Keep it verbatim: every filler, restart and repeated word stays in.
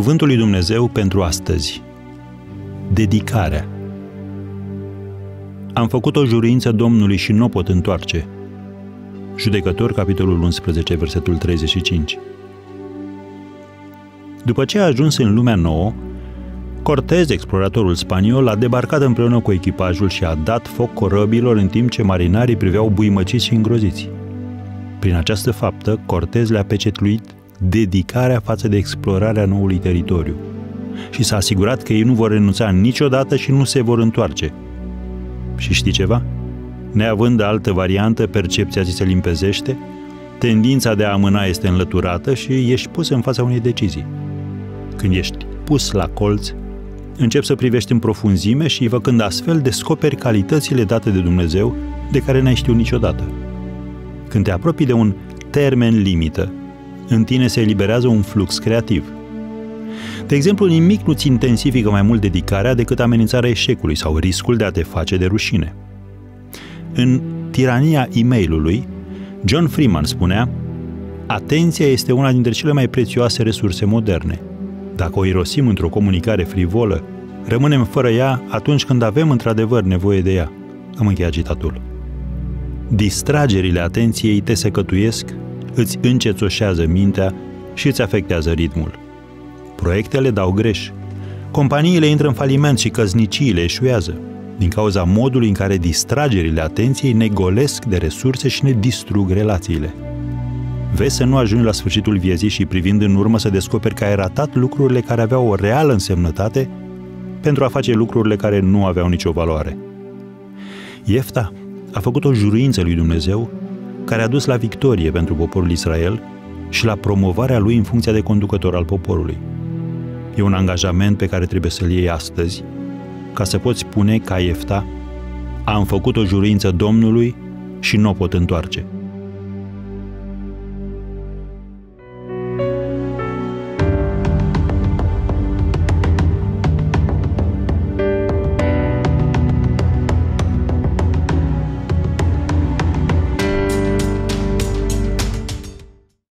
Cuvântul lui Dumnezeu pentru astăzi. Dedicarea. Am făcut o juruință Domnului și nu o pot întoarce. Judecători, capitolul unsprezece, versetul treizeci și cinci. După ce a ajuns în lumea nouă, Cortez, exploratorul spaniol, a debarcat împreună cu echipajul și a dat foc corăbilor în timp ce marinarii priveau buimăciți și îngroziți. Prin această faptă, Cortez le-a pecetluit dedicarea față de explorarea noului teritoriu și s-a asigurat că ei nu vor renunța niciodată și nu se vor întoarce. Și știi ceva? Neavând altă variantă, percepția ți se limpezește, tendința de a amâna este înlăturată și ești pus în fața unei decizii. Când ești pus la colț, începi să privești în profunzime și, făcând astfel, descoperi calitățile date de Dumnezeu de care n-ai știut niciodată. Când te apropii de un termen limită, în tine se eliberează un flux creativ. De exemplu, nimic nu-ți intensifică mai mult dedicarea decât amenințarea eșecului sau riscul de a te face de rușine. În Tirania e-mailului, John Freeman spunea: atenția este una dintre cele mai prețioase resurse moderne. Dacă o irosim într-o comunicare frivolă, rămânem fără ea atunci când avem într-adevăr nevoie de ea. Am încheiat citatul. Distragerile atenției te secătuiesc, îți încețoșează mintea și îți afectează ritmul. Proiectele dau greș. Companiile intră în faliment și căsniciile eșuează din cauza modului în care distragerile atenției ne golesc de resurse și ne distrug relațiile. Vezi să nu ajungi la sfârșitul vieții și, privind în urmă, să descoperi că ai ratat lucrurile care aveau o reală însemnătate pentru a face lucrurile care nu aveau nicio valoare. Iefta a făcut o juruință lui Dumnezeu care a dus la victorie pentru poporul Israel și la promovarea lui în funcția de conducător al poporului. E un angajament pe care trebuie să-l iei astăzi, ca să poți spune ca Iefta: am făcut o juruință Domnului și nu o pot întoarce.